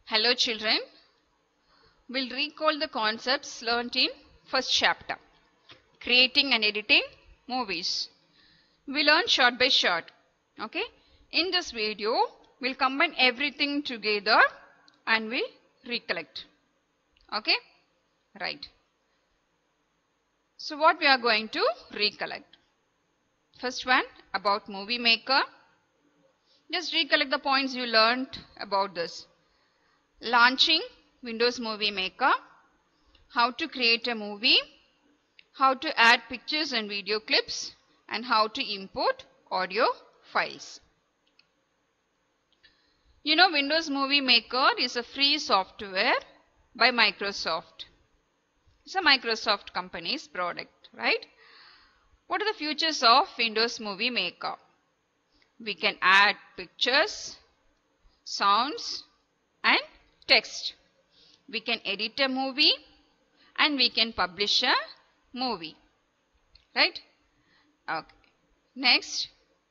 Hello children, we'll recall the concepts learnt in first chapter, creating and editing movies. We learn short by short. Okay. In this video, we'll combine everything together and we'll recollect. Okay. Right. So what we are going to recollect? First one, about Movie Maker. Just recollect the points you learned about this. Launching Windows Movie Maker, how to create a movie, how to add pictures and video clips, and how to import audio files. You know, Windows Movie Maker is a free software by Microsoft. It's a Microsoft company's product, right? What are the features of Windows Movie Maker? We can add pictures, sounds, and text. We can edit a movie and we can publish a movie, right? Okay. Next,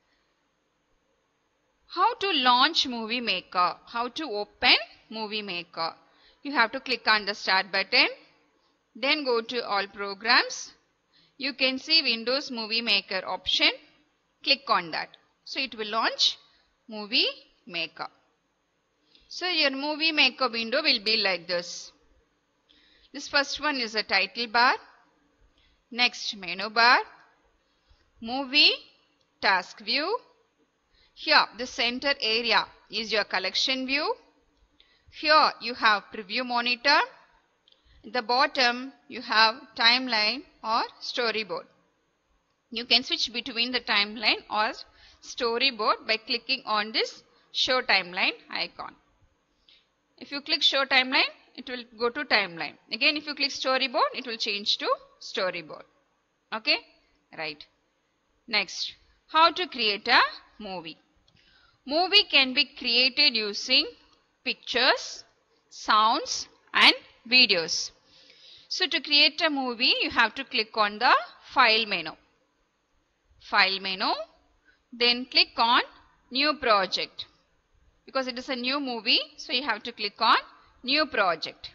how to launch Movie Maker, how to open Movie Maker. You have to click on the start button, then go to all programs. You can see Windows Movie Maker option. Click on that. So it will launch Movie Maker. So your Movie Maker window will be like this. This first one is a title bar. Next, menu bar. Movie, task view. Here the center area is your collection view. Here you have preview monitor. At the bottom you have timeline or storyboard. You can switch between the timeline or storyboard by clicking on this show timeline icon. If you click show timeline, it will go to timeline. Again, if you click storyboard, it will change to storyboard. Okay? Right. Next, how to create a movie. Movie can be created using pictures, sounds, and videos. So to create a movie, you have to click on the file menu. File menu. Then click on new project. Because it is a new movie, so you have to click on new project.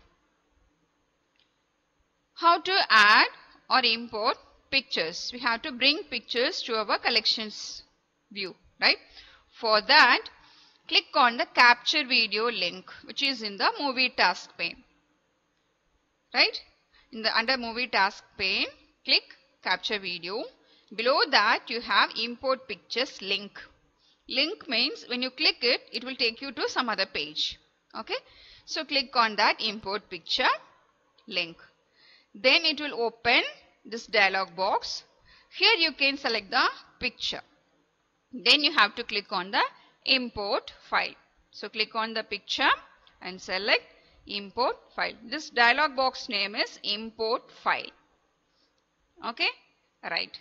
How to add or import pictures. We have to bring pictures to our collections view, right? For that, click on the capture video link, which is in the movie task pane, right? Under movie task pane, click capture video. Below that, you have import pictures link. Link means when you click it, it will take you to some other page. Okay. So click on that import picture link. Then it will open this dialog box. Here you can select the picture. Then you have to click on the import file. So click on the picture and select import file. This dialog box name is import file. Okay. Right.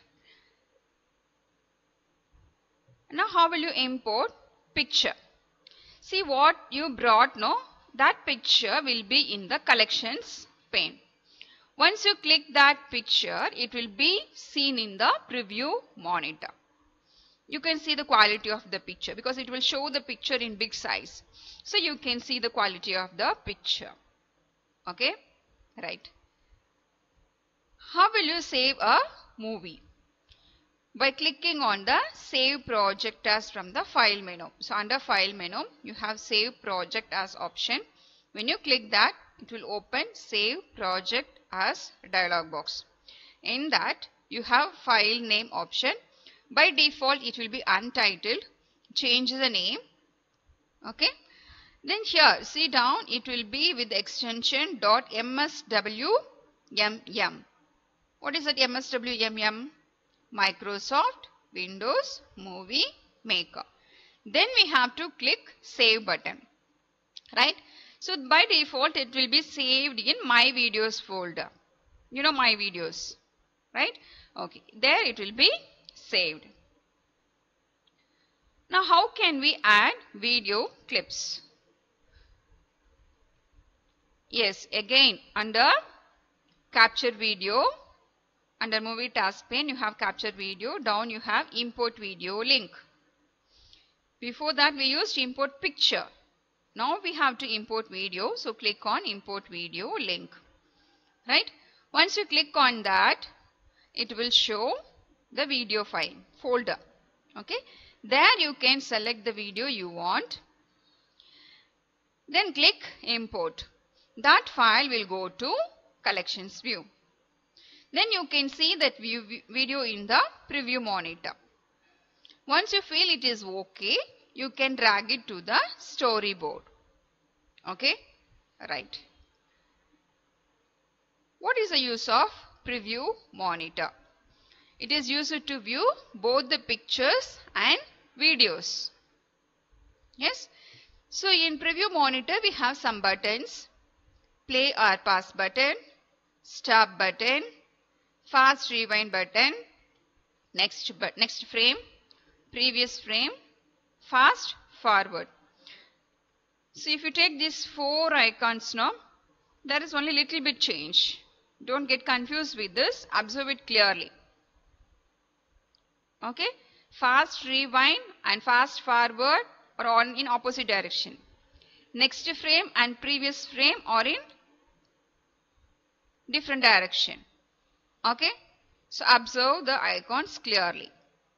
Now how will you import picture? See what you brought, no? That picture will be in the collections pane. Once you click that picture, it will be seen in the preview monitor. You can see the quality of the picture because it will show the picture in big size. So you can see the quality of the picture. Okay? Right. How will you save a movie? By clicking on the save project as from the file menu. So under file menu, you have save project as option. When you click that, it will open save project as dialog box. In that, you have file name option. By default, it will be untitled. Change the name. Okay. Then here, see down, it will be with the extension .mswmm. What is that MSWMM? Microsoft Windows Movie Maker. Then we have to click save button, right? So by default it will be saved in my videos folder. You know my videos, right? Okay, there it will be saved. Now how can we add video clips? Yes, again under capture video. Under movie task pane, you have capture video. Down you have import video link. Before that we used import picture. Now we have to import video. So click on import video link. Right? Once you click on that, it will show the video file folder. Okay? There you can select the video you want. Then click import. That file will go to collections view. Then you can see that video in the preview monitor. Once you feel it is okay, you can drag it to the storyboard. Okay? Right. What is the use of preview monitor? It is used to view both the pictures and videos. Yes? So in preview monitor we have some buttons. Play or pause button, stop button, fast rewind button, next frame, previous frame, fast forward. So if you take these 4 icons now, there is only little bit change. Don't get confused with this. Observe it clearly. Okay? Fast rewind and fast forward are all in opposite direction. Next frame and previous frame are in different direction. Okay? So observe the icons clearly.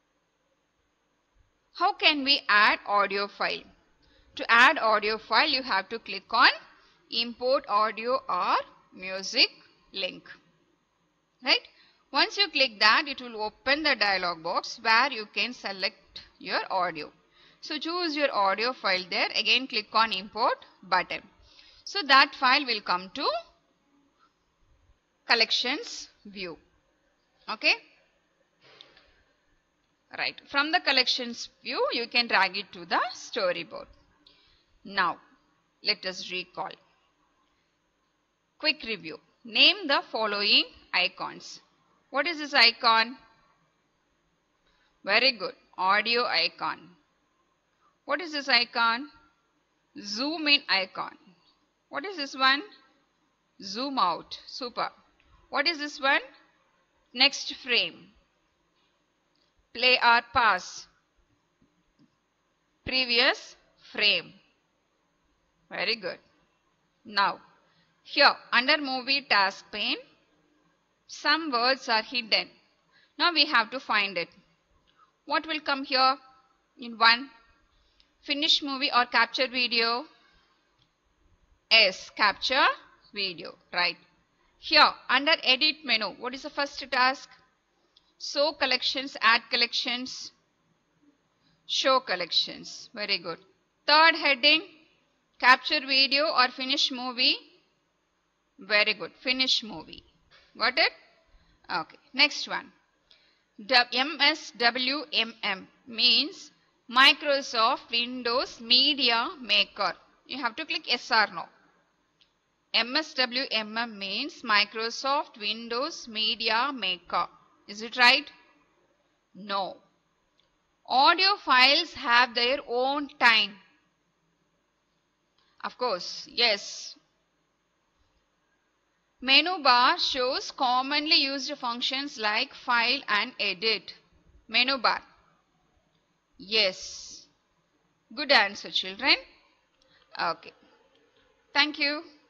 How can we add audio file? To add audio file, you have to click on import audio or music link. Right? Once you click that, it will open the dialog box where you can select your audio. So choose your audio file there. Again click on import button. So that file will come to collections view. Okay? Right. From the collections view, you can drag it to the storyboard. Now, let us recall. Quick review. Name the following icons. What is this icon? Very good. Audio icon. What is this icon? Zoom in icon. What is this one? Zoom out. Super. What is this one? Next frame. Play or pause. Previous frame. Very good. Now, here under movie task pane, some words are hidden. Now we have to find it. What will come here in 1? Finish movie or capture video? Yes, capture video. Right. Here under edit menu, what is the first task? Show collections, add collections, show collections. Very good. Third heading, capture video or finish movie. Very good. Finish movie. Got it? Okay. Next one. MSWMM means Microsoft Windows Media Maker. You have to click yes or no. MSWMM means Microsoft Windows Media Maker. Is it right? No. Audio files have their own time. Of course, yes. Menu bar shows commonly used functions like file and edit. Menu bar. Yes. Good answer, children. Okay. Thank you.